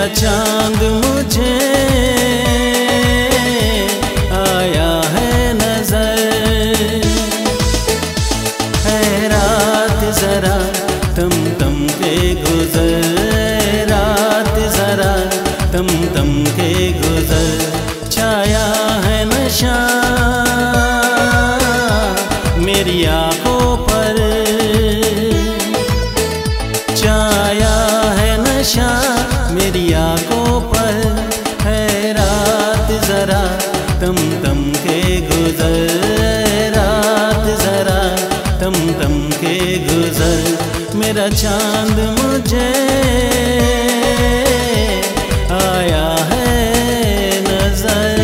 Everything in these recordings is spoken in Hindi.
मेरा चांद मुझे आया है नजर। है रात जरा तम तम के गुजर, रात जरा तम तम के गुजर। छाया है नशा मेरी आंखों पर, छाया है नशा मेरी आंखों पर। है रात जरा तम तम के गुजर, रात जरा तम तम के गुजर। मेरा चांद मुझे आया है नजर।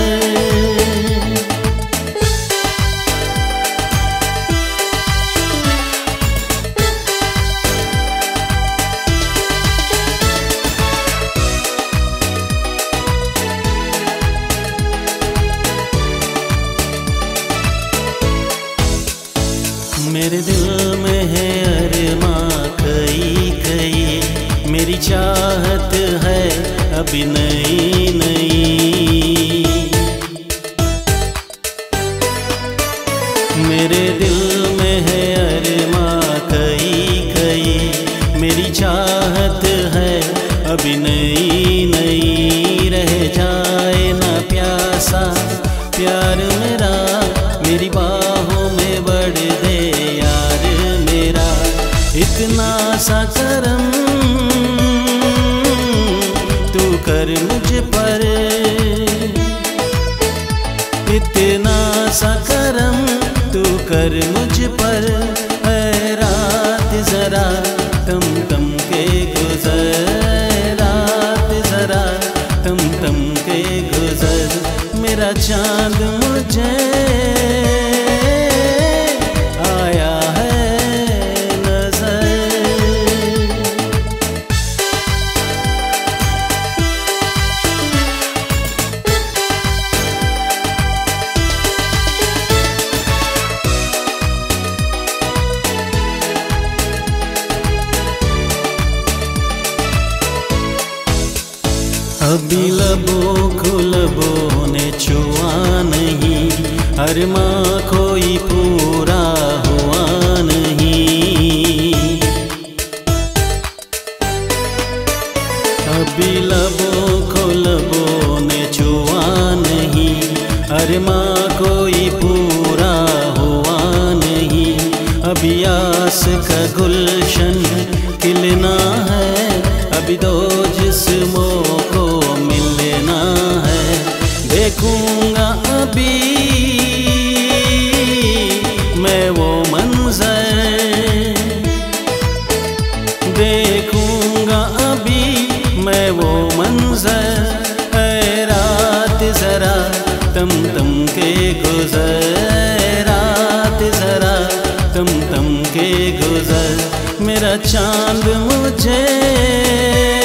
मेरे दिल में है अरमां कई कई, मेरी चाहत है अभी नई नई। मेरे दिल में है अरमां कई कई, मेरी चाहत है अभी नई नई। रह जाए ना प्यासा प्यार मेरा, मेरी बाहों में बढ़ दे यार मेरा। इतना सा करम तू कर मुझ पर, इतना सा करम तू कर मुझ पर। है रात जरा तम तम के गुजर, रात जरा तम तम के गुजर। मेरा चांद मुझे आया है नजर। अभी लबों को लबों ने छुआ नहीं, अरमां कोई पूरा हुआ नहीं। अभी लबों को लबों ने छुआ नहीं, अरमां कोई पूरा हुआ नहीं। अभी आस का गुलशन खिलना है, अभी दो जिस्मों को मिलना है। देखूंगा अभी मैं वो मंजर, देखूंगा अभी मैं वो मंजर। है रात जरा तम तम के गुजर, रात जरा तम तम के गुजर। मेरा चांद मुझे